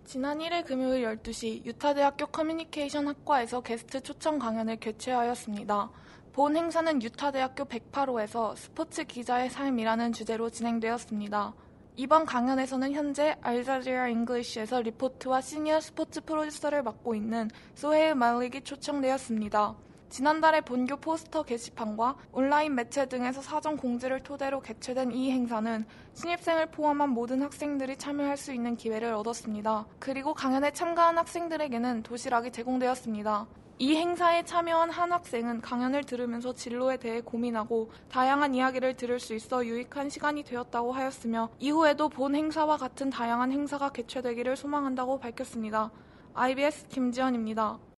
지난 1일 금요일 12시 유타대학교 커뮤니케이션 학과에서 게스트 초청 강연을 개최하였습니다. 본 행사는 유타대학교 108호에서 스포츠 기자의 삶이라는 주제로 진행되었습니다. 이번 강연에서는 현재 알자지라 잉글리시에서 리포트와 시니어 스포츠 프로듀서를 맡고 있는 소헤일 말릭이 초청되었습니다. 지난달에 본교 포스터 게시판과 온라인 매체 등에서 사전 공지를 토대로 개최된 이 행사는 신입생을 포함한 모든 학생들이 참여할 수 있는 기회를 얻었습니다. 그리고 강연에 참가한 학생들에게는 도시락이 제공되었습니다. 이 행사에 참여한 한 학생은 강연을 들으면서 진로에 대해 고민하고 다양한 이야기를 들을 수 있어 유익한 시간이 되었다고 하였으며 이후에도 본 행사와 같은 다양한 행사가 개최되기를 소망한다고 밝혔습니다. IBS 김지연입니다.